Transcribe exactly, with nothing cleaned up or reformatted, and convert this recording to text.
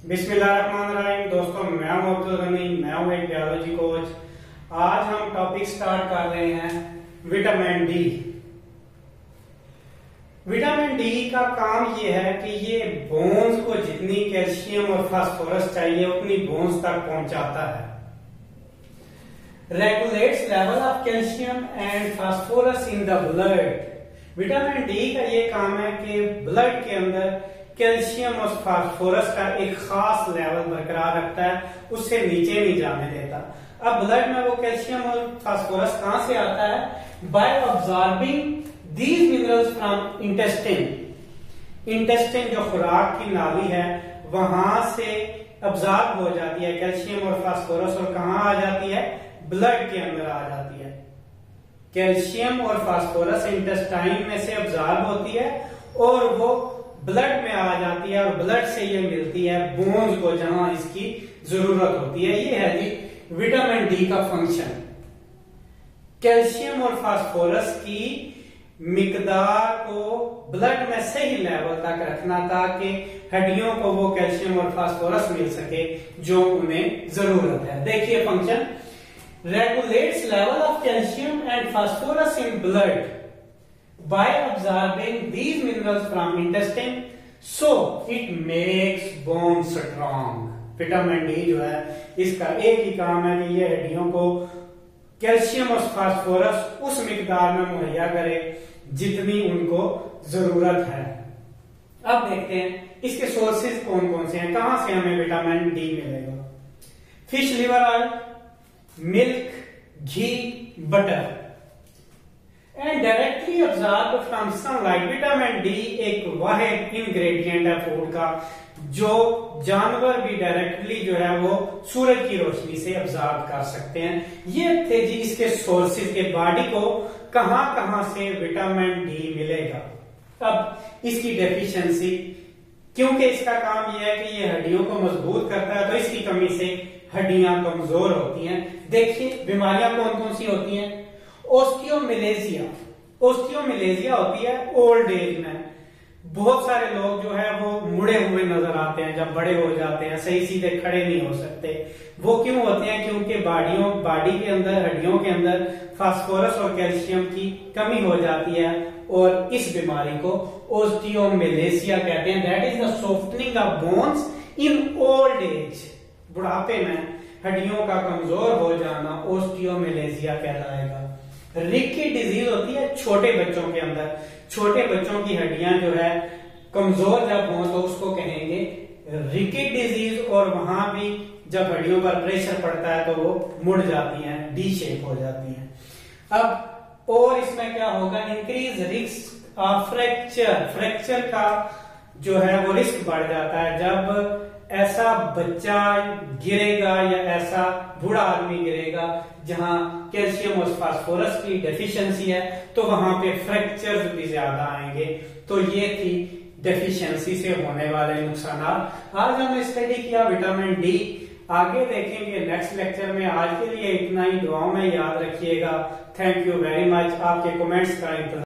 बिस्मिल्लाहिर्रहमानिर्रहीम। दोस्तों, मैं हूं अब्दुल गनी, मैं हूं एक बायोलॉजी कोच। आज हम टॉपिक स्टार्ट कर रहे हैं विटामिन डी। विटामिन डी का काम ये है कि ये बोन्स को जितनी कैल्शियम और फास्फोरस चाहिए उतनी बोन्स तक पहुंचाता है। Regulates level of calcium and phosphorus in the blood. Vitamin D का ये काम है कि ब्लड के अंदर कैल्शियम और फास्फोरस का एक खास लेवल बरकरार रखता है, उससे नीचे नहीं जाने देता। अब ब्लड में वो कैल्शियम और फास्फोरस कहां से आता है? By absorbing these minerals from intestine. Intestine जो खुराक की नाली है वहां से अब्जॉर्ब हो जाती है कैल्शियम और फास्फोरस, और कहां आ जाती है? ब्लड के अंदर आ जाती है। कैल्शियम और फास्फोरस इंटेस्टाइन में से अब्जॉर्ब होती है और वो ब्लड में आ जाती है, और ब्लड से ये मिलती है बोन्स को जहां इसकी जरूरत होती है। ये है जी विटामिन डी का फंक्शन। कैल्शियम और फास्फोरस की मिकदार को ब्लड में सही लेवल तक रखना ताकि हड्डियों को वो कैल्शियम और फास्फोरस मिल सके जो उन्हें जरूरत है। देखिए function, regulates level of calcium and phosphorus in blood by absorbing these minerals from intestine, so it makes bones strong। Vitamin D जो है इसका एक ही काम है कि ये हड्डियों को कैल्शियम और फास्फोरस उस मिकदार में मुहैया करे जितनी उनको जरूरत है। अब देखते हैं इसके सोर्सेज कौन कौन से हैं, कहां से हमें विटामिन डी मिलेगा। Fish liver oil, milk, ghee, butter and directly absorb from sunlight. Vitamin D एक वाहिद इंग्रेडिएंट है फूड का जो जानवर भी डायरेक्टली जो है वो सूरज की रोशनी से अब्जॉर्ब कर सकते हैं। ये थे जी इसके सोर्सेज के, बॉडी को कहां कहां से विटामिन डी मिलेगा। अब इसकी डेफिशिएंसी, क्योंकि इसका काम यह है कि ये हड्डियों को मजबूत करता है, तो इसकी कमी से हड्डियां कमजोर होती हैं। देखिए बीमारियां कौन कौन सी होती हैं? ओस्टियोमिलेजिया। ओस्टियोमिलेजिया होती है ओल्ड एज में। बहुत सारे लोग जो है वो मुड़े हुए नजर आते हैं जब बड़े हो जाते हैं, सही सीधे खड़े नहीं हो सकते। वो क्यों होते हैं? क्योंकि बॉडियों बॉडी के अंदर, हड्डियों के अंदर फास्फोरस और कैल्शियम की कमी हो जाती है, और इस बीमारी को ओस्टियोमिलेजिया कहते हैं। That is the softening of bones in old age. बुढ़ापे में हड्डियों का कमजोर हो जाना ओस्टियोमिलेजिया कहलाएगा। रिकी डिजीज होती है छोटे बच्चों के अंदर। छोटे बच्चों की हड्डियां जो है कमजोर जब हो तो उसको कहेंगे रिकी डिजीज, और वहां भी जब हड्डियों पर प्रेशर पड़ता है तो वो मुड़ जाती हैं, डी शेप हो जाती हैं। अब और इसमें क्या होगा? Increase risk of fracture. Fracture का जो है वो रिस्क बढ़ जाता है जब ऐसा बच्चा गिरेगा या ऐसा बूढ़ा आदमी गिरेगा जहां कैल्शियम और फास्फोरस की डेफिशिएंसी है, तो वहां पे फ्रैक्चर्स भी ज्यादा आएंगे। तो ये थी डेफिशिएंसी से होने वाले नुकसान। आज हमने स्टडी किया विटामिन डी, आगे देखेंगे नेक्स्ट लेक्चर में। आज के लिए इतना ही, दुआओं में याद रखिएगा। Thank you very much. आपके कमेंट्स का इंतजार